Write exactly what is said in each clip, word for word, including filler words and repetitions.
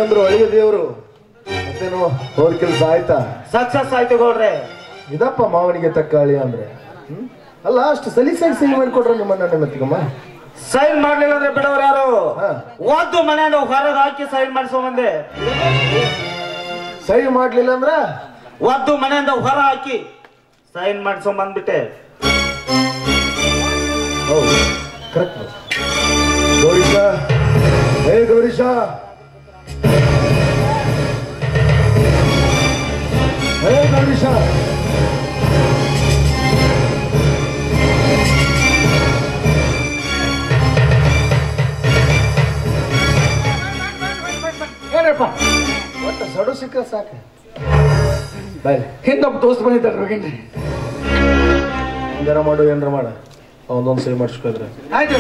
ಏನಂದ್ರು ಅಳಿಯ ದೇವರು ಮತ್ತೇನು ಹೋದ ಕೆಲಸ ಆಯ್ತಾ? ಸಕ್ಸಸ್ ಆಯ್ತು ಗೌಡ್ರೆ. ಇದಪ್ಪ ಮಾವನಿಗೆ ತಕ್ಕ ಅಳಿಯ ಅಂದ್ರೆ. ಹ್ಮ್ ಅಲ್ಲ ಅಷ್ಟು ಸಲೀಸಾಗಿ ಸೈನ್ ಮಾಡಿಕೊಟ್ರ ನಿಮ್ಮನ್ನ ನೆಮ್ಮತ್ತಿಗಮ್ಮ. ಸೈನ್ ಮಾಡ್ಲಿಲ್ಲ ಅಂದ್ರೆ ಬಿಡೋರು ಯಾರು? ಒಂದು ಮನೆಯಿಂದ ಹೊರಗೆ ಹಾಕಿ ಸೈನ್ ಮಾಡಿಸೋಮಂದೆ. ಸೈನ್ ಮಾಡ್ಲಿಲ್ಲ ಅಂದ್ರ ಒಂದು ಮನೆಯಿಂದ ಹೊರ ಹಾಕಿ ಸೈನ್ ಮಾಡಿಸೋಮಂದ್ಬಿಟ್ಟೆ. ಹೌದು ಕರೆಕ್ಟ್. ಗೌರೀಶ, ಹೇ ಗೌರೀಶ, ಹೇ ಗೌರೀಶ, ಏನಪ್ಪ ಒಟ್ಟು ಸಡು ಸಿಕ್ಕ ಸಾಕು. ಬಾಯ್ ಹಿಂದೊಬ್ಬ ದೋಸ್ತ್ ಬಂದಿದ್ದಾರೆ ಹೋಗಿನ್ರಿ. ಏನಾರ ಮಾಡು ಏನಾರ ಮಾಡ ಒಂದೊಂದು ಸೈ ಮಾಡಿಸ್ಕೊದ್ರೆ ಆಯ್ತು.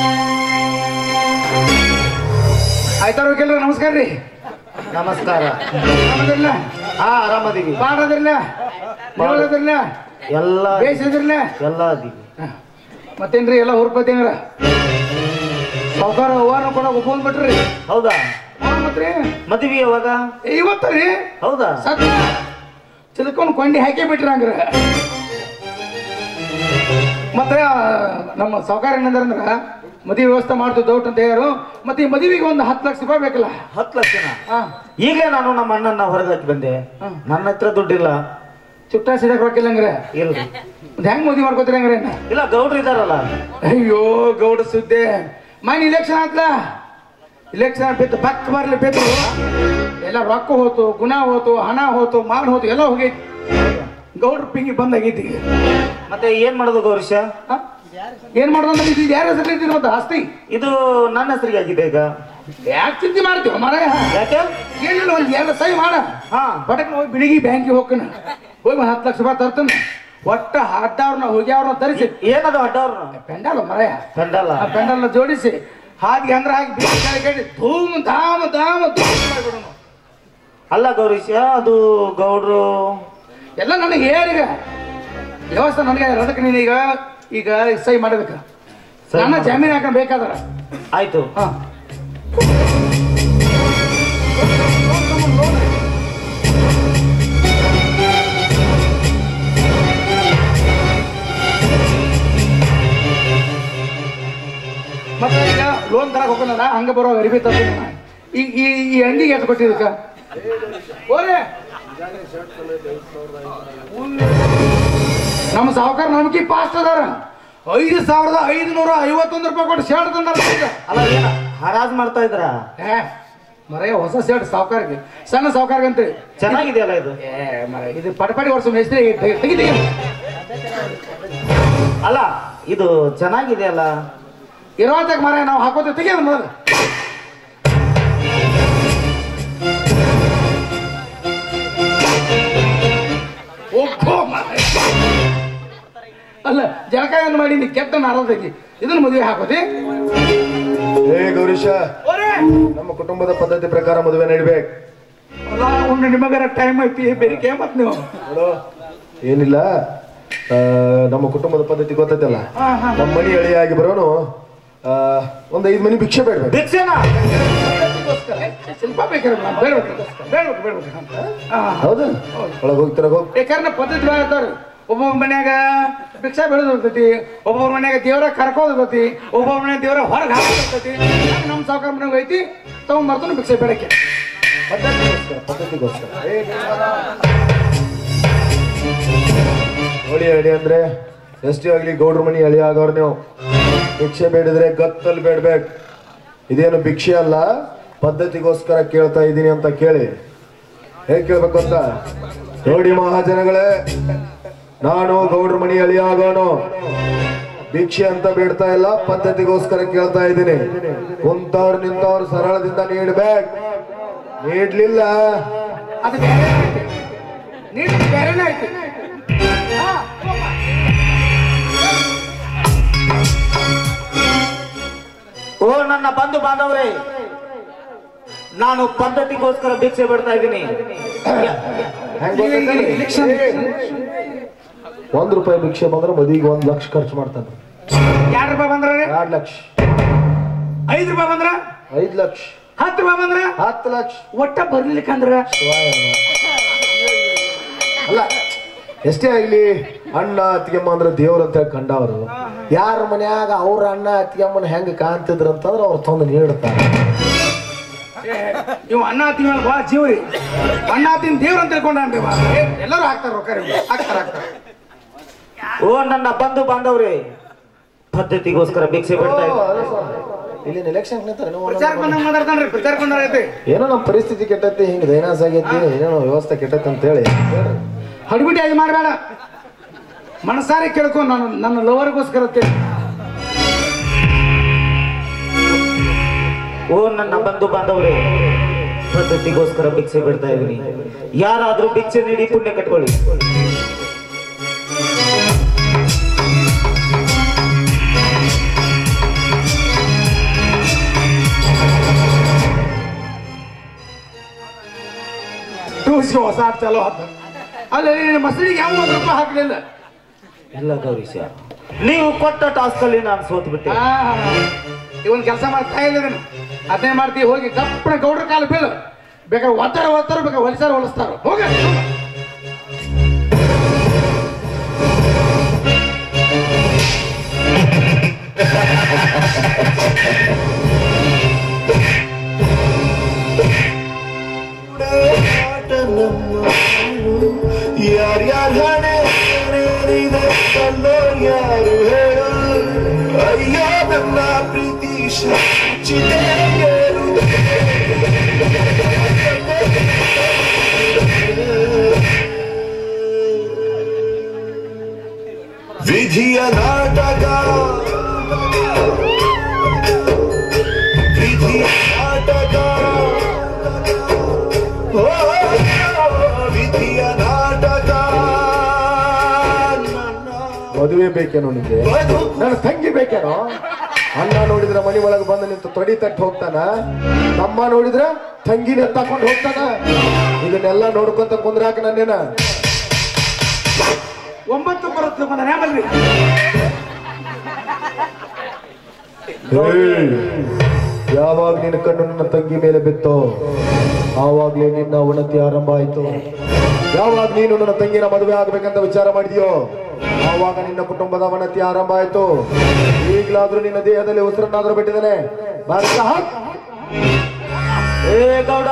ಆಯ್ತಾರ ಹೋಗಿಲ್ರಿ. ನಮಸ್ಕಾರ ರೀ. ನಮಸ್ಕಾರ. ಆರಾಮದಿರ್ಲ? ಹಾ ಆರಾಮದೀವಿ. ಬಾಡದಿರ್ಲ ಬಾಡದಿರ್ಲ ಎಲ್ಲ ಬೇಯಿಸಿದ್ರಲ್ಲ ಎಲ್ಲ ಅದೀವಿ. ಮತ್ತೇನ್ರಿ ಎಲ್ಲ ಹುರ್ಪತ್ತೇನ್ರ ಸಾವುಕಾರ ಹೂವಾನು ಕೂಡ ಒಪ್ಕೊಂಡ್ ಬಿಟ್ರಿ. ಹೌದಾ? ಮತ್ರಿ ಮದ್ವಿ ಯಾವಾಗ? ಇವತ್ತ ರೀ. ಹೌದಾ? ಸತ್ ಚಿಲ್ಕೊಂಡ್ ಕೊಂಡಿ ಹಾಕಿ ಬಿಟ್ರಿ ಹಂಗ್ರ. ಮತ್ತೆ ನಮ್ಮ ಸಾವುಕಾರ ಏನಂದ್ರ ಮದುವೆ ವ್ಯವಸ್ಥೆ ಮಾಡ್ತೀವಿ ದೌಟ್ ಅಂತ ಯಾರು. ಮತ್ತೆ ಈ ಮದುವೆಗೆ ಒಂದು ಹತ್ತು ಲಕ್ಷ ರೂಪಾಯಿ ಬೇಕಲ್ಲ. ಹತ್ತು ಲಕ್ಷನ? ಈಗಲೇ ನಾನು ನಮ್ಮ ಅಣ್ಣನ ಹೊರಗೆ ಹಾಕಿ ಬಂದೆ. ನನ್ನ ಹತ್ರ ದುಡ್ಡಿಲ್ಲ. ಚುಟ್ಟ ಸಿಡಕ್ ರೊಕ್ಕಿಲ್ಲ ಹಂಗ್ರೆ. ಇಲ್ರಿ. ಹೆಂಗ್ ಮದುವೆ ಮಾಡ್ಕೋತೀರಿ ಹಂಗ್ರೆ? ಇಲ್ಲ ಗೌಡ್ರು ಇದಾರಲ್ಲ. ಅಯ್ಯೋ ಗೌಡ ಸುದ್ದಿ ಮನೆ ಇಲೆಕ್ಷನ್ ಆತ್ಲ. ಇಲೆಕ್ಷನ್ ಬಿದ್ದು ಬಕ್ ಬರ್ಲಿ ಬಿದ್ದು ಎಲ್ಲ ರೊಕ್ಕ ಹೋತು, ಗುಣ ಹೋತು, ಹಣ ಹೋತು, ಮಾನ್ ಹೋತು, ಎಲ್ಲ ಹೋಗೈತಿ. ಗೌಡ್ರ ಪಿಂಗಿ ಬಂದಾಗೈತಿ. ಮತ್ತೆ ಏನ್ ಮಾಡೋದು ಗೌರೀಶ? ಏನ್ ಮಾಡೋದಂದ್ರೆ ಇದು ಯಾರ ಹೆಸರು ಇದ್ದೀರಿ ಮತ್ತೆ ಆಸ್ತಿ? ಇದು ನನ್ನ ಹೆಸರಿಗೆ ಆಗಿದೆ ಈಗ. ಯಾಕೆ ಚಿಂತೆ ಮಾಡ್ತೀವ ಮರ? ಯಾಕೆ? ಏನಿಲ್ಲ ಒಂದ್ ಎರಡು ಸೈ ಮಾಡ. ಹಾ ಬಟಕ್ ಹೋಗಿ ಬಿಳಿಗಿ ಬ್ಯಾಂಕಿಗೆ ಹೋಗ್ಕನ ಹೋಗಿ ಒಂದ್ ಹತ್ತು ಲಕ್ಷ ರೂಪಾಯಿ ತರ್ತಾನ. ಒಟ್ಟ ಅಡ್ಡವ್ರನ್ನ ಹೋಗ್ಯಾವ್ರನ್ನ ತರಿಸಿ ಏನದು ಅಡ್ಡವ್ರನ್ನ? ಪೆಂಡಾಲ ಮರಯ ಪೆಂಡಾಲ. ಆ ಪೆಂಡಲ್ನ ಜೋಡಿಸಿ ಹಾಗೆ ಅಂದ್ರೆ ಹಾಕಿ ಬಿಡಿ ಧೂಮ್ ಧಾಮ ಧಾಮ ಧೂಮ್ ಮಾಡ್ಬಿಡೋಣ. ಅಲ್ಲ ಗೌರೀಶ, ಅದು ಗೌಡ್ರು ಎಲ್ಲ ನನಗೆ ಹೇಳೀಗ ವ್ಯವಸ್ಥೆ ನನಗೆ ಅದಕ್ಕೆ ನೀನೀಗ ಈಗ ಸೈ ಮಾಡಬೇಕ. ನನ್ನ ಜಾಮೀನು ಹಾಕೊಂಡ್ ಬೇಕಾದ್ರ ಆಯ್ತು. ಹಾ ಮತ್ತೆ ಈಗ ಲೋನ್ ತರಕ್ ಹೋಗೋಣ ಹಂಗ ಬರೋ ಅರಿವಿ ತ ಈ ಈ ಅಂಡಿಗೆ ಎಷ್ಟು ಕೊಟ್ಟಿದ್ದಕ್ಕ ನಮ್ಮ ಸಾವುಕಾರ ನಮ್ಕಿ ಪಾಸ್ಟ್ ಅದಾರ. ಐದು ಸಾವಿರದ ಐದುನೂರ ಐವತ್ತೊಂದು ರೂಪಾಯಿ ಕೊಟ್ಟು ಶರ್ಟ್ ತಂದಾರ. ಅಲ್ಲ ಏನ ಹರಾಜ್ ಮಾಡ್ತಾ ಇದ್ರ? ಮರ ಹೊಸ ಶರ್ಟ್ ಸಾವುಕಾರ್ಗೆ, ಸಣ್ಣ ಸಾವುಕಾರ್ಗಂತ ಚೆನ್ನಾಗಿದೆಯಲ್ಲ ಇದು. ಏ ಮರ ಇದು ಪಟಪಟಿ ವರ್ಷ ಹೆಸರಿ ತೆಗಿ. ಅಲ್ಲ ಇದು ಚೆನ್ನಾಗಿದೆಯಲ್ಲ. ಇರುವಂತಾಗ ಮರ ನಾವು ಹಾಕೋತೀವಿ ತೆಗಿಯೋದು ಮೊದಲು. ಅಲ್ಲ ಜಳಕಾಯನ್ನು ಮಾಡಿ ನೀ ಕೆಟ್ಟ ನಾರದಗಿ ಇದನ್ನ ಮದುವೆ ಹಾಕೋತಿ. ಏ ಗೌರೀಶ, ನಮ್ಮ ಕುಟುಂಬದ ಪದ್ಧತಿ ಪ್ರಕಾರ ಮದುವೆ ನಡಿಬೇಕು. ಒಂದು ನಿಮಗರ ಟೈಮ್ ಐತಿ ಬೇರೆ ಮತ್ ನೀವು ಏನಿಲ್ಲ. ನಮ್ಮ ಕುಟುಂಬದ ಪದ್ಧತಿ ಗೊತ್ತೈತಲ್ಲ. ನಮ್ಮ ಮನಿ ಎಳೆಯಾಗಿ ಬರೋನು ಒಂದ್ ಐದ್ ಮನಿ ಭಿಕ್ಷೆ ಬೇಡ್ಬೇಕು. ಭಿಕ್ಷೆನಾ? ಸ್ವಲ್ಪ ಬೇಕಾದ್ರೆ ಬೇಡ್ಬೇಕು ಬೇಡ್ಬೇಕು ಬೇಡ್ಬೇಕು. ಹೌದಾ? ಒಳಗೆ ಹೋಗ್ತಾರ ಹೋಗ್. ಬೇಕಾದ್ರೆ ಪದ್ಧತಿ ಇರ್ತಾವ್ರಿ. ಒಬ್ಬೊಬ್ಬ ಮನ್ಯಾಗ ಭಿಕ್ಷಾ ಬೆಳೆದು ಇರ್ತೈತಿ, ಒಬ್ಬೊಬ್ಬರ ಮನ್ಯಾಗ ದೇವ್ರ ಕರ್ಕೋದ್ ಇರ್ತೈತಿ, ಒಬ್ಬೊಬ್ಬರ ಮನ್ಯಾಗ ದೇವ್ರ ಹೊರಗೆ ಹಾಕೋದ್ ಇರ್ತೈತಿ. ನಮ್ಮ ಸಾವುಕಾರ ಮನ್ಯಾಗ ಐತಿ ತಗೊಂಡ್ ಬರ್ತಾನ ಭಿಕ್ಷೆ ಬೇಡಕ್ಕೆ. ಪದ್ಧತಿಗೋಸ್ಕರ ಪದ್ಧತಿಗೋಸ್ಕರ ನೋಡಿ ಅಡಿ ಅಂದ್ರೆ ಎಷ್ಟೇ ಆಗ್ಲಿ ಗೌಡ್ರ ಮನಿ ಅಳಿ ಆಗೋರ್ ನೀವು ಭಿಕ್ಷೆ ಬೇಡಿದ್ರೆ ಗತ್ತಲ್ಲಿ ಬೇಡ್ಬೇಕು. ಇದೇನು ಭಿಕ್ಷೆ ಅಲ್ಲ, ಪದ್ಧತಿಗೋಸ್ಕರ ಕೇಳ್ತಾ ಇದ್ದೀನಿ ಅಂತ ಕೇಳಿ. ಹೇಗ್ ಕೇಳ್ಬೇಕು ಅಂತ ನೋಡಿ ಮಹಾಜನಗಳೇ, ನಾನು ಗೌಡ್ರ ಮನಿ ಅಳಿ ಆಗೋನು ಭಿಕ್ಷೆ ಅಂತ ಬೇಡ್ತಾ ಇಲ್ಲ, ಪದ್ಧತಿಗೋಸ್ಕರ ಕೇಳ್ತಾ ಇದ್ದೀನಿ. ಕುಂತವ್ರು ನಿಂತವ್ರು ಸರಳದಿಂದ ನೀಡ್ಬೇಕು. ನೀಡ್ಲಿಲ್ಲ ಅದು ಬೇರೆನೇ ಐತಿ. ಓ ನನ್ನ ಬಂಧು ಬಾಂಧವರೇ, ನಾನು ಪದ್ಧತಿಗೋಸ್ಕರ ಭಿಕ್ಷೆ ಬಿಡ್ತಾ ಇದ್ದೀನಿ. ಒಂದ್ ರೂಪಾಯಿ ಭಿಕ್ಷೆ ಬಂದ್ರೆ ಮದುವೆಗೆ ಒಂದ್ ಲಕ್ಷ ಖರ್ಚು ಮಾಡ್ತಾನೆ. ಎರಡ್ ರೂಪಾಯಿ ಬಂದ್ರ ಎರಡ್ ಲಕ್ಷ. ಐದ್ ರೂಪಾಯಿ ಬಂದ್ರ ಐದ್ ಲಕ್ಷ. ಹತ್ತು ರೂಪಾಯಿ ಬಂದ್ರ ಹತ್ತು ಲಕ್ಷ ಒಟ್ಟ ಬರ್ಲಿಕ್ಕಂದ್ರ ಅಲ್ಲ ಎಷ್ಟೇ ಆಗ್ಲಿ ಅಣ್ಣ ಅತ್ತಿಗೆಮ್ಮ ಅಂದ್ರೆ ದೇವ್ರ ಅಂತ ಹೇಳಿ ಕಂಡವ್ರು ಯಾರ ಮನ್ಯಾಗ ಅವ್ರ ಅಣ್ಣ ಅತ್ತಿಗೆಮ್ಮನ ಹೆಂಗ ಕಾಣ್ತಿದ್ರು ಅಂತಂದ್ರೆ ಅವ್ರು ತಂದು ನೀಡ್ತಾರೆ. ನೀವು ಅಣ್ಣ ತಿನ್ನ ಬಾ ಜೀವ್ರಿ ಅಣ್ಣ ತಿನ್ ದೇವ್ರ ಅಂತ ತಿಳ್ಕೊಂಡ್ರಿ ಎಲ್ಲರೂ ಹಾಕ್ತಾರ ರೊಕ್ಕ ಹಾಕ್ತಾರ ಹಾಕ್ತಾರ. ಓ ನನ್ನ ಬಂಧು ಬಾಂಧವ್ರಿ ಪದ್ಧತಿಗೋಸ್ಕರ ಭಿಕ್ಷೆ ಬಿಡ್ತಾ ಇದ್ದಾರೆ. ಇಲ್ಲಿ ಎಲೆಕ್ಷನ್ ಪ್ರಚಾರಕ್ಕೆ ಬಂದಂಗ ಮಾತಾಡ್ತಾನ್ರಿ ಪ್ರಚಾರಕ್ಕೆ ಬಂದಾರೈತಿ. ಏನೋ ನಮ್ಮ ಪರಿಸ್ಥಿತಿ ಕೆಟ್ಟೈತಿ ಹಿಂಗ ದೈನಾಸ್ ಆಗೈತಿ ಏನೋ ವ್ಯವಸ್ಥೆ ಕೆಟ್ಟೈತಿ ಅಂತ ಹೇಳಿ ಹಡ್ಬಿಟ್ಟಿ ಆಗಿ ಮಾಡಬೇಡ ಮನಸಾರೆ ಕೇಳ್ಕೊ ನಾನು ನನ್ನ ಲವರ್ಗೋಸ್ಕರ. ಓ ನನ್ನ ಬಂಧು ಬಾಂಧವ್ರೆ ಪದ್ಧತಿಗೋಸ್ಕರ ಭಿಕ್ಷೆ ಬಿಡ್ತಾ ಇದೀನಿ. ಯಾರಾದ್ರೂ ಭಿಕ್ಷೆ ನೀಡಿ ಪುಣ್ಯ ಕಟ್ಕೊಳ್ಳಿ. ಹೊಸ ಚಲೋ ಆತ ಅಲ್ಲ ಮಸಳಿಗೆ ಯಾವ ಒಂದು ರೂಪಾಯಿ ಹಾಕ್ಲಿಲ್ಲ. ಎಲ್ಲ ಗೌರೀಶ ನೀವು ಕೊಟ್ಟ ಟಾಸ್ಕ್ ಅಲ್ಲಿ ನಾನು ಸೋತ್ ಬಿಟ್ಟೆ. ಇವನ್ ಕೆಲಸ ಮಾಡ್ತಾ ಇಲ್ಲ ಅದನ್ನೇ ಮಾಡ್ತೀವಿ. ಹೋಗಿ ಕಪ್ಪಣ ಗೌಡ್ರ ಕಾಲ ಬೀಳು ಬೇಕಾದ್ರೆ ಒತ್ತಾರ ಒತ್ತಾರ ಬೇಕಾದ್ರೆ ಹೊಲಿಸಾರ ಹೊಲಿಸ್ತಾರ ಹೋಗ. ಯಾರ್ಯಾರ ಹಣೆ ಯಾರು ಹೇಳು ಅಯ್ಯೋ ನನ್ನ ಪ್ರೀತಿ ವಿಧಿಯ ನಾಟಕ ವಿಧಿಯ ನಾಟಕ ವಿಧಿಯ ನಾಟಕ. ಮದುವೆ ಬೇಕೇನೋ ನಿಮ್ಗೆ? ನನ್ನ ತಂಗಿ ಬೇಕೇನೋ? ಅಣ್ಣ ನೋಡಿದ್ರ ಮನಿ ಒಳಗೆ ಬಂದು ನಿಂತು ತೊಡಿ ತಟ್ಟು ಹೋಗ್ತಾನ, ತಮ್ಮ ನೋಡಿದ್ರ ತಂಗಿನ ತಕೊಂಡು ಹೋಗ್ತಾನ. ಇದನ್ನೆಲ್ಲ ನೋಡ್ಕೊಂತ ಕುಂದ್ರಾಕ ನನ್ನೇನ ಒಂಬತ್ತು ಬರುತ್ತೆ ಬಲ್ರಿ. ಯಾವಾಗ ನಿನ್ನ ಕಣ್ಣು ನನ್ನ ತಂಗಿ ಮೇಲೆ ಬಿತ್ತೋ ಆವಾಗ್ಲೇ ನಿನ್ನ ಅವನತಿ ಆರಂಭ ಆಯ್ತು. ಯಾವಾಗ ನೀನು ನನ್ನ ತಂಗಿನ ಮದುವೆ ಆಗ್ಬೇಕಂತ ವಿಚಾರ ಮಾಡಿದ್ಯೋ ಆವಾಗ ನಿನ್ನ ಕುಟುಂಬದ ಅವನತಿ ಆರಂಭ ಆಯ್ತು. ಈಗಲಾದ್ರೂ ನಿನ್ನ ದೇಹದಲ್ಲಿ ಉಸಿರನ್ನಾದ್ರೂ ಬಿಟ್ಟಿದ್ದಾನೆ. ಏ ಗೌಡ,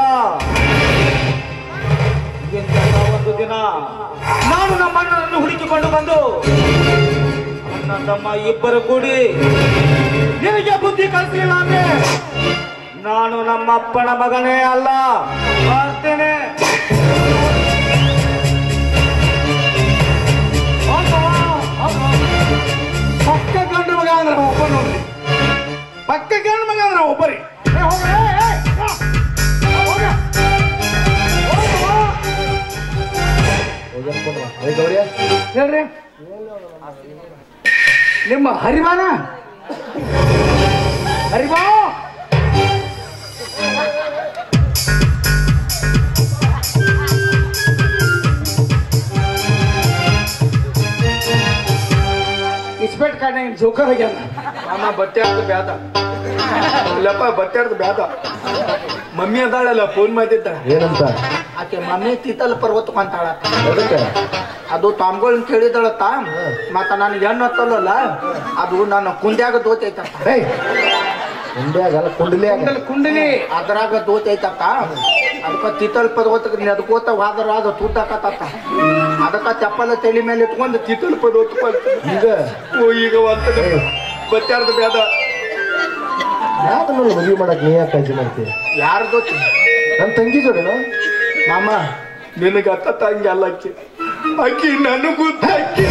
ಒಂದು ದಿನ ನಾನು ನಮ್ಮ ಅಣ್ಣನನ್ನು ಹುಡುಕಿಕೊಂಡು ಬಂದು ಅಣ್ಣ ತಮ್ಮ ಇಬ್ಬರು ಕೂಡಿ ನಿನಗೆ ಬುದ್ಧಿ ಕಲಿಸಲಿಲ್ಲ ಅಂದ್ರೆ ನಾನು ನಮ್ಮ ಅಪ್ಪನ ಮಗನೇ ಅಲ್ಲ ಬರ್ತೇನೆ. ಪಕ್ಕ ಗಂಡು ಮಗ ಅಂದ್ರೆ ಒಬ್ಬ ನೋಡ್ರಿ, ಪಕ್ಕ ಗಂಡು ಮಗ ಅಂದ್ರೆ ಒಬ್ಬರಿ. ಹೇಳ್ರಿ ನಿಮ್ಮ ಹರಿವಾನ ಹರಿವಾ ಇಸ್ಪೆಟ್ ಕಾರಣ ಜೋಕರ್ ಆಗ್ಯಾನ. ಅಮ್ಮ ಬಟ್ಟೆ ಆಡ್ದು ಬ್ಯಾದ ಇಲ್ಲಪ್ಪ, ಬಟ್ಟೆ ಆಡ್ದು ಬ್ಯಾದ. ಮಮ್ಮಿ ಅದಾಳಲ್ಲ ಫೋನ್ ಮಾಡಿದ್ದ ಏನಂತ? ಆಕೆ ಮಮ್ಮಿ ತೀತಲ್ ಪರ್ವತ ಅಂತಾಳ. ಅದಕ್ಕೆ ಅದು ತಾಮ್ಗಳನ್ನ ಕೇಳಿದಳತ್ತ, ಮತ್ತ ನಾನು ಹೆಣ್ಣು ಹತ್ತಲ್ಲ ಅದು ನನ್ನ ಕುಂದ್ಯಾಗ ದೋತೈತಪ್ಪ. ಕುಂಡ್ಯಾಗಲ್ಲ ಕುಂಡಲಿಯಾಗ ಕುಂಡಲಿ ಅದ್ರಾಗ ದೋತೈತಕ್ಕ. ಅದಕ್ಕ ತೀತಲ್ ಪರ್ವತ ನೆದ್ಕೋತ ವಾದ್ರ ಅದು ತೂತಾಕತ್ತ. ಅದಕ್ಕ ಚಪ್ಪಲ ತಲೆ ಮೇಲೆ ಇಟ್ಕೊಂಡು ತೀತಲ್ ಪರ್ವತ ಈಗ ಓ ಈಗ ಅಂತ ಬಟ್ಟೆ ಆಡ್ದು ಬ್ಯಾದ. ಯಾವ್ದು ಮದುವೆ ಮಾಡಕ್ ನೀ ಯಾಕೆ ಕಾಳಜಿ ಮಾಡ್ತೀವಿ? ಯಾರ ದೋತಿ? ನನ್ನ ತಂಗಿ ಜೋಡಿನ ಮಾಮ ನಿನಗ ಅತ್ತ ತಂಗಿ ಅಲ್ಲ ಅಕ್ಕಿ, ಅಕ್ಕಿ ನನಗೂ ಅಕ್ಕಿ.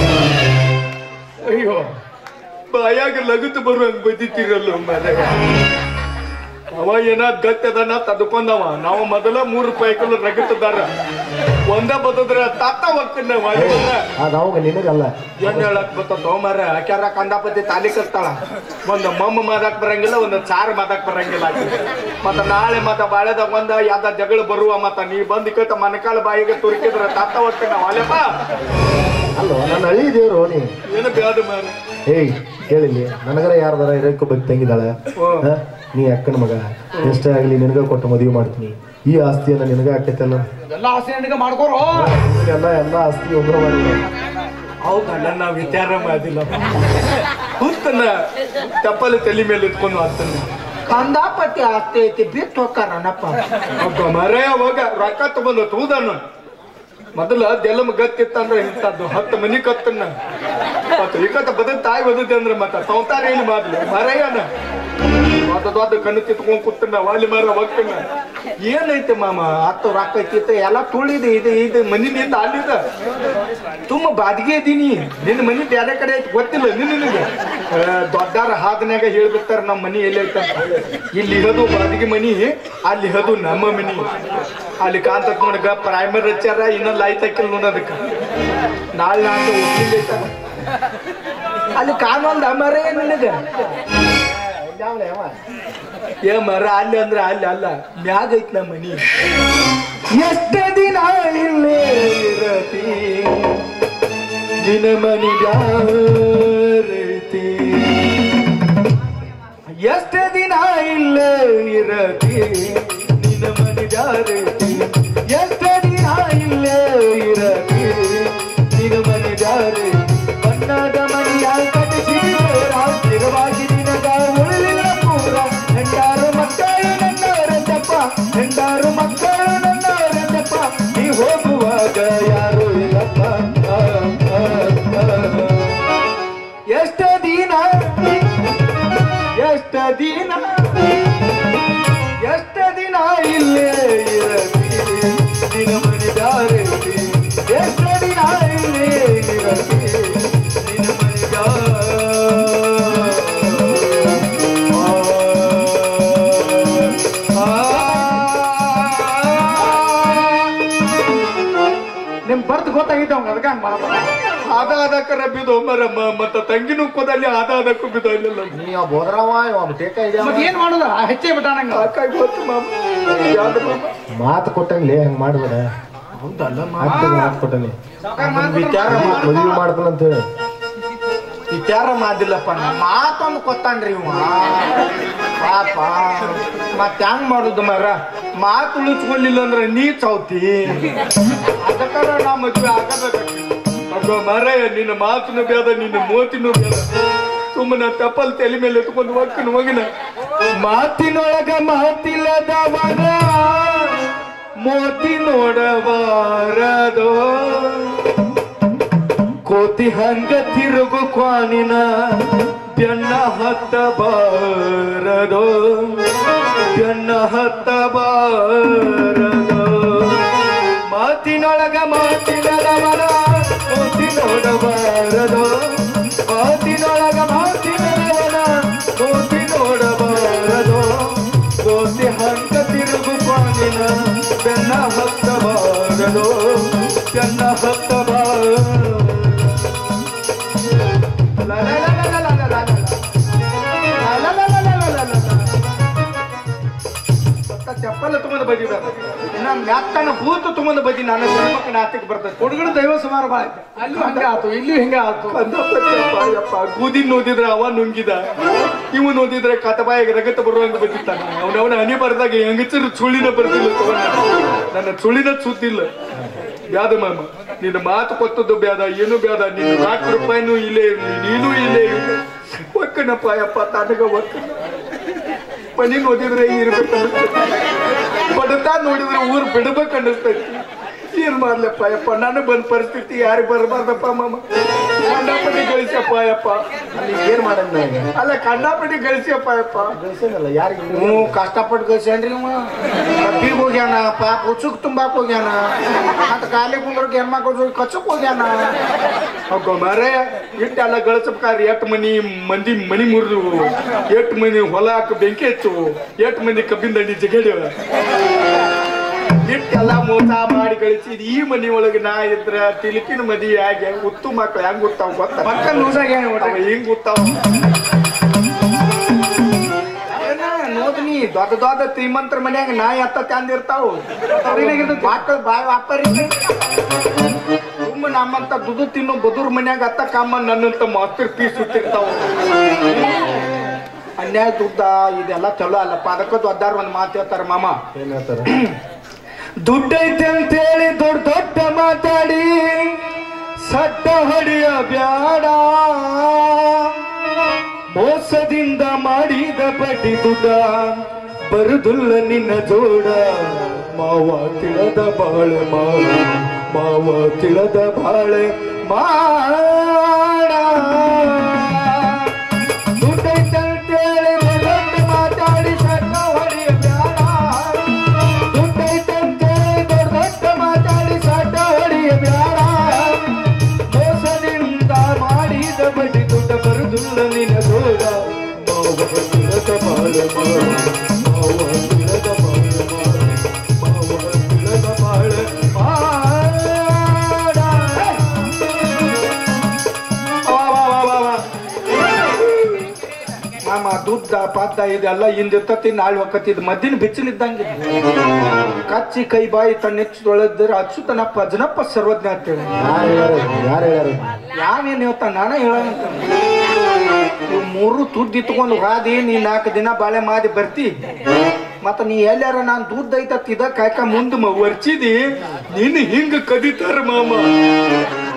ಅಯ್ಯೋ ಬಾಯಾಗ ಲಗತ್ತು ಬರುವಂಗ ಬದಿತಿರಲ್ಲ ಮನೆ. ಅವ ಏನಾದ್ ಗತ್ತದನ ತದ್ಕೊಂಡವ. ನಾವು ಮೊದಲ ಮೂರು ರೂಪಾಯಿ ಕಿಲೋ ರಗತ್ತದಾರ ಒಂದ ಬದದ್ರ ತಾತ ಹೋಗ್ತಾನ. ಅವಾಗ ನಿನಗಲ್ಲ ಏನ್ ಹೇಳಕ್ ಬರ್ತದ ಮಾರ. ಆಕ್ಯಾರ ಕಂದಾಪತಿ ತಾಲಿ ಕರ್ತಾಳ. ಒಂದ್ ಮಮ್ಮ ಮಾದಕ್ ಬರಂಗಿಲ್ಲ, ಒಂದ್ ಸಾರು ಮಾದಕ್ ಬರಂಗಿಲ್ಲ. ಮತ್ತ ನಾಳೆ ಮತ್ತ ಬಾಳೆದಾಗ ಒಂದ ಯಾವ್ದ ಜಗಳ ಬರುವ ಮತ್ತ ನೀ ಬಂದ್ ಕತ್ತ ಮನಕಾಲ ಬಾಯಿಗೆ ತುರ್ಕಿದ್ರ ತಾತ ಹೋಗ್ತಾನ ಅಲ್ಲಪ್ಪ. ಅಲ್ವ ನನ್ನ ಹಳ್ಳಿ ದೇವ್ರು ನೀ ಏನು ಬ್ಯಾದ ಮಾರ. ಏಯ್ ಕೇಳಿಲಿ, ನನಗರ ಯಾರ್ದಾರ ಇರಕ್ಕೆ ಬಗ್ಗೆ ತಂಗಿದಾಳೆ. ನೀ ಅಕ್ಕನ ಮಗ, ಎಷ್ಟೇ ಆಗಲಿ ನಿನಗ ಕೊಟ್ಟು ಮದುವೆ ಮಾಡ್ತೀನಿ. ಈ ಆಸ್ತಿಯನ್ನ ನಿನಗ ಆಕೈತಲ್ಲ, ಎಲ್ಲ ಆಸೆ ನಿನಗೆ ಮಾಡ್ಕೋರು. ಎಲ್ಲ ಎಲ್ಲ ಆಸ್ತಿ ಒಬ್ಬರ ಮಾಡಿ. ಹೌದಲ್ಲ, ನಾವು ವಿಚಾರ ಮಾಡಿಲ್ಲ. ಕೂತನ್ನ ಚಪ್ಪಲಿ ತಲೆ ಮೇಲೆ ಇಟ್ಕೊಂಡು ಆಗ್ತಾನೆ. ಕಂದಾಪತಿ ಆಸ್ತಿ ಐತಿ ಬಿಟ್ಟು ಹೋಗ್ತಾರನಪ್ಪ. ಒಬ್ಬ ಮರೆ ಅವಾಗ ರೊಕ್ಕ ತಗೊಂಡು ತೂದನ್ನು ಮೊದಲ ಜಲಮ ಗತ್ತಿತ್ತಂದ್ರೆ ಇಂಥದ್ದು ಹತ್ತು ಮನಿ ಕತ್ತನ್ನ ಮತ್ತ ಈಕತ್ತ ಬದ ತಾಯಿ ಬದತೆ ಅಂದ್ರೆ ಮತ್ತ ತೌತಾರ ಏನು ಮಾಡ್ಲಿ ಮರೆಯನ ದೊಡ್ಡ ದೊಡ್ಡ ಕಣ್ಣು ಕಿತ್ಕೊಂಡ್ ಕೂತನ್ನ ವಾಲಿ ಮರ ಹೋಗ್ತನ್ನ. ಏನೈತೆ ಮಾಮ ಹತ್ತು ರೊಕ್ಕ ಐತಿ ಎಲ್ಲ ತುಳಿದೆ ಇದು ಇದು ಮನಿನಿಂದ ಅಲ್ಲಿದ ತುಂಬ ಬಾದಿಗೆ ಇದೀನಿ. ನಿನ್ನ ಮನಿ ಬೇರೆ ಕಡೆ ಐತಿ ಗೊತ್ತಿಲ್ಲ ನಿನಗೆ. ದೊಡ್ಡಾರ ಹಾದನ್ಯಾಗ ಹೇಳ್ಬಿಡ್ತಾರ ನಮ್ಮ ಮನಿ ಎಲ್ಲಿ ಐತ. ಇಲ್ಲಿ ಇರೋದು ಬಾದಿಗೆ ಮನಿ, ಅಲ್ಲಿ ಇರೋದು ನಮ್ಮ ಮನಿ. ಅಲ್ಲಿ ಕಾಂತತ್ ನೋಡಗ ಪ್ರೈಮರಿ ಹಚ್ಚಾರ, ಇನ್ನ ಲೈಟ್ ಹಾಕಿಲ್ಲ ನೋಡೋದಕ್ಕ. ನಾಳೆ ನಾಳೆ ಒಪ್ಪಿಗೆ ಐತಾರ ಅಲ್ಲಿ ಕಾಣೊಂದ ಮರ ಏನ್ ನಿನಗ ಏ ಮರ ಅಲ್ಲಿ ಅಂದ್ರ ಅಲ್ಲಿ ಅಲ್ಲ, ಮ್ಯಾಗ ಐತ್ ನಮ್ಮ ಮನಿ. ಎಷ್ಟ ದಿನ ಇಲ್ಲೇ ಇರತಿ ನಿನ್ನ ಮನಿ ಬ್ಯಾರತಿ, ಎಷ್ಟ ದಿನ ಇಲ್ಲೇ ಇರತಿ ನಿನ್ನ ಮನಿ ಬ್ಯಾರತಿ, ಎಷ್ಟ ದಿನ ಇಲ್ಲೇ ಇರತಿ ನಿನ್ನ ಮನಿ ಬ್ಯಾರತಿ. ಬಣ್ಣದ ಮನಿಯ ಕಟ್ಟಿಸಿದರ ಸ್ಥಿರವಾಗಿ ನಿನಗ ಉಳಿಲಿಲ್ಲ ಪೂರ. ಹೆಂಡಾರು ಮಕ್ಕಳು ನನ್ನವರದ್ದಪ್ಪ, ಹೆಂಡಾರು ಮಕ್ಕಳು ನನ್ನವರದ್ದಪ್ಪ, ನೀ ಹೋಗುವಾಗ ಯಾರು ಇಲ್ಲಪ್ಪ. ಎಷ್ಟ ದಿನ ಎಷ್ಟ ದಿನ ಎಷ್ಟ ದಿನ ಇಲ್ಲೇ ಇರತಿ ನಿನ್ನ ಮನಿ ಬ್ಯಾರತಿ, ಎಷ್ಟ ದಿನ ಇಲ್ಲೇ ಇರತಿ ನಿನ್ನ ಮನಿ ನಿಮ್ ಬರ್ದು ಗೊತ್ತಾಗಿತ್ತು ಅವಂಗ ಅದಕ್ಕ ಹಂಗ ಮಾಡಬಾರ. ಆದ ಅದಕ್ಕರ ಬಿದ್ದು ಮರಮ್ಮ ಮತ್ತ ತಂಗಿನೂ ಕೂದಲ್ಲಿ ಆದ ಅದಕ್ಕೂ ಬಿದ್ದು ಇಲ್ಲ. ನೀ ಬೋದ್ರವ ಟೇಕ ಇದೆ, ಮತ್ ಏನ್ ಮಾಡುದ ಹೆಚ್ಚೆ ಬಿಟ್ಟಾನಂಗ. ಸಾಕಾಗಿ ಗೊತ್ತು ಮಾಮ. ಮಾತು ಕೊಟ್ಟಂಗ್ಲಿ ಹಂಗ ಮಾಡ್ಬೇಡ. ಹೌದಲ್ಲ ಮಾತು ಕೊಟ್ಟಂಗ್ಲಿ ವಿಚಾರ ಮದುವೆ ಮಾಡ್ತಾನಂತ ಹೇಳಿ ವಿಚಾರ ಮಾಡಿಲ್ಲಪ್ಪ. ಮಾತೊಂದು ಕೊತ್ತಾನ್ರಿ ಇವ ಪಾಪ. ಮತ್ ಹೆಂಗ್ ಮಾಡುದು ಮರ, ಮಾತು ಉಳಿಸ್ಕೊಳ್ಳಿಲ್ಲ ಅಂದ್ರೆ ನೀ ಚೌತಿ. ಅದಕ್ಕಾರ ನಾ ಮದ್ವೆ ಆಗಬೇಕು. ಅಬ್ಬ ಮರ ನಿನ್ನ ಮಾತನು ಬೇಡ, ನಿನ್ನ ಮೋತಿನೂ ಬೇಡ. ಸುಮ್ಮನ ತಪ್ಪಲ್ ತಲೆ ಮೇಲೆ ಎತ್ಕೊಂಡು ಒಕ್ಕನ ಮಗನ ಮಾತಿನೊಳಗ ಮಾತಿಲ್ಲದವನ ಮೋತಿ ನೋಡಬಾರದೋ, ಕೋತಿ ಹಂಗ ತಿರುಗು ಕ್ವಾನಿನ ಬೆನ್ನ ಹತ್ತ ಬಾರದೋ, ಬೆನ್ನ ಹತ್ತ ಬಾರದೋ. ಮಾತಿನೊಳಗ ಮಾತಿನದವನ ಮೋತಿ ನೋಡಬಾರದೋ, ಮಾತಿನೊಳಗ ಮಾತಿನದವನ ಮೋತಿ ನೋಡಬಾರದೋ, ಕೋತಿ ಹಂಗ ತಿರುಗು ಕ್ವಾನಿನ ಬೆನ್ನ ಹತ್ತ ಬಾರದೋ, ಬೆನ್ನ ಹತ್ತ ಬಾರದೋ. ಚಪ್ಪಲ ತಗೊಂಡ್ ಬಂದಿದ್ದಾರೆ, ಇನ್ನ ಮ್ಯಾತ್ತನ ಭೂತ ತಗೊಂಡ್ ಬಂದಿ. ನಾನು ಮಕ್ಕಳ ನಾಟಕ ಬರ್ತದೆ. ಹುಡುಗನ ದೈವ ಸುಮಾರು ಬಾಳ ಅಲ್ಲೂ ಹಂಗ ಆತು, ಇಲ್ಲೂ ಹಿಂಗ ಆತು. ಯಪ್ಪ ಗೂದಿ ನೋದಿದ್ರೆ ಅವ ನುಂಗಿದ, ಇವು ನೋದಿದ್ರೆ ಕಟಬಾಯಿಗೆ ರಗತ ಬರುವಂಗ ಬಂದಿತ್ತಾನ. ಅವನವನ ಹನಿ ಬರ್ದಾಗ ಹೆಂಗಸರು ಸುಳಿನ ಬರ್ದಿಲ್ಲ ತಗೊಂಡ, ನನ್ನ ಸುಳಿನ ಸುದ್ದಿಲ್ಲ. ಬ್ಯಾದ ಮಾಮ, ನಿನ್ನ ಮಾತು ಕೊಟ್ಟದ್ದು ಬ್ಯಾದ, ಏನು ಬ್ಯಾದ. ನಿನ್ನ ನಾಲ್ಕು ರೂಪಾಯಿನೂ ಇಲ್ಲೇ ಇರ್ಲಿ, ನೀನು ಇಲ್ಲೇ ಇರ್ಲಿ. ಒಕ್ಕನಪ್ಪ ಯಪ್ಪ ತನಗ ಒಕ್ಕನ. ಮನಿ ನೋಡಿದ್ರೆ ಇರ್ಬೇಕು ಅನ್ನಿಸ್ತೈತಿ, ಬಡತಾ ನೋಡಿದ್ರೆ ಊರ್ ಬಿಡ್ಬೇಕು ಅನ್ನಿಸ್ತೈತಿ. ಏನ್ ಮಾಡ್ಲಪ್ಪ ಯಪ್ಪ, ನನಗ್ ಬಂದ್ ಪರಿಸ್ಥಿತಿ ಯಾರಿಗೆ ಬರಬಾರ್ದಪ್ಪ ಮಾಮ. ಕಂಡಾಪಟ್ಟಿ ಗಳಿಸಪ್ಪ ಯಪ್ಪ. ಏನ್ ಮಾಡಂದ ಅಲ್ಲ ಕಂಡಾಪಟ್ಟಿ ಗಳಿಸಪ್ಪ ಯಪ್ಪ. ಗಳಿಸೇನಲ್ಲ ಯಾರಿಗೆ. ಹ್ಞೂ ಕಷ್ಟಪಟ್ಟು ಗಳಿಸ್ಯಾನ್ರಿ ಇವ. ಕಬ್ಬಿಗೆ ಹೋಗ್ಯಾನ, ಪಾಪ ಉಚ್ಚುಕ್ ತುಂಬಾಕ್ ಹೋಗ್ಯಾನ, ಮತ್ತ ಖಾಲಿ ಕುಂದ್ರಕ್ಕೆ ಹೆಣ್ಮಕ್ಳು ಕಚ್ಚಕ್ ಹೋಗ್ಯಾನ. ಅಬ್ಬ ಮರೆ ಇಟ್ಟೆಲ್ಲ ಗಳಿಸಬೇಕಾದ್ರೆ ಎಟ್ ಮನಿ ಮಂದಿ ಮನಿ ಮುರಿದು, ಎಟ್ ಮನಿ ಹೊಲ ಹಾಕಿ ಬೆಂಕಿ ಹೆಚ್ಚು, ಎಟ್ ಮಂದಿ ಕಬ್ಬಿನ ದಂಡಿ ಜಗಡಿ ಇಟ್ಟೆಲ್ಲ ಮೋಸ ಮಾಡಿ ಗಳಿಸಿದ್. ಈ ಮನಿ ಒಳಗೆ ನಾ ಇದ್ರ ತಿಲಕಿನ ಮದಿ ಆಗಿ ಉತ್ತು ಮಕ್ಳು ಹೆಂಗ್ ಗೊತ್ತಾವ್ ಗೊತ್ತ, ಮಕ್ಕಳು ಲೂಸಾಗಿ ಹಿಂಗ್ ಗೊತ್ತಾವ. ನೋಡ್ನಿ ದೊಡ್ಡ ದೊಡ್ಡ ಶ್ರೀಮಂತರ ಮನ್ಯಾಗ ನಾಯಿ ಹತ್ತ ತಂದಿರ್ತಾವ, ಮಕ್ಕಳು ಬಾಯಿ ವ್ಯಾಪಾರಿ. ಸುಮ್ಮ ನಮ್ಮಂತ ದುಡ್ಡು ತಿನ್ನೋ ಬದುರ್ ಮನ್ಯಾಗ ಹತ್ತ ಕಮ್ಮ ನನ್ನಂತ ಮಾಸ್ತರ್ ಪೀಸ್ ಸುತ್ತಿರ್ತಾವ. ಅನ್ಯಾಯ ದುಡ್ಡ ಇದೆಲ್ಲ ಚಲೋ ಅಲ್ಲಪ್ಪ. ಅದಕ್ಕೆ ದೊಡ್ಡಾರ ಒಂದು ಮಾತು ಹೇಳ್ತಾರ ಮಾಮ. ಏನ್ ಹೇಳ್ತಾರ? ದುಡ್ಡು ಐತೆ ಅಂತೇಳಿ ದೊಡ್ಡ ದೊಡ್ಡ ಮಾತಾಡಿ ಸಡ್ಡ ಹೊಡೆಯ ಬ್ಯಾಡ, ಮೋಸದಿಂದ ಮಾಡಿದ ಬಡ್ಡಿ ದುಡ್ಡ ಬರುದುಲ್ಲ ನಿನ್ನ ಜೋಡ. ಮಾವ ತಿಳದ ಬಾಳೆ ಮಾಡ, ಮಾವ ತಿಳದ ಬಾಳೆ ಮಾಡ. ದುಡ್ಡೈತಂತೇಳಿ ದೊಡ್ಡ ಮಾತಾಡಿ ಸಡ್ಡ ಹೊಡೆಯ ಬ್ಯಾಡ, ದುಡ್ಡೈತಂತೇಳಿ ದೊಡ್ಡ ದೊಡ್ಡ ಮಾತಾಡಿ ಸಡ್ಡ ಹೊಡೆಯ ಬ್ಯಾಡ, ಮೋಸದಿಂದ ಮಾಡಿದ ಬಡ್ಡಿ ದುಡ್ಡ ಬರುದುಲ್ಲ ನಿನ್ನ ಜೋಡ. ಮಾವ ತಿಳದ ಬಾಳೆ ಮಾಡ, ಮಾವ ತಿಳದ ಬಾಳೆ ಮಾಡ, ಮಾವ ತಿಳದ ಬಾಳೆ ಮಾಡ. ಮಾಮ ದುಡ್ಡ ಪಾದ ಇದೆಲ್ಲ ಹಿಂದಿರ್ತತಿ, ನಾಳೆ ಹೊಕ್ಕತ್ತಿದ್ ಮದ್ದಿನ ಬಿಚ್ಚಲಿದ್ದಂಗೆ. ಕಚ್ಚಿ ಕೈ ಬಾಯಿ ತನ್ನೆಚ್ಚು ತೊಳೆದ್ರೆ ಅಚ್ಚುತನಪ್ಪ ಜನಪ್ಪ ಸರ್ವಜ್ಞ ಅಂತೇಳಿ. ಯಾರು ಹೇಳ್ಯಾರ? ಯಾರು ಹೇಳ್ಯಾರ? ಯಾವೇನ್ ಹೇಳ್ತಾ ನಾನ ಹೇಳಂತ. ಇವ್ ಮೂರು ತುದ್ದು ಇತ್ಕೊಂಡು ಹಾದಿ ನೀ ನಾಲ್ಕು ದಿನ ಬಾಳೆ ಮಾದಿ ಬರ್ತಿ. ಮತ್ತ ನೀ ಎಲ್ಲಾರ ನಾನ್ ದುಡ್ಡು ಐತ ತಿದ ಕಾಯ್ಕ ಮುಂದ್ ವರ್ಚಿದಿ ನೀನು ಹಿಂಗ ಕದಿತಾರ ಮಾಮ.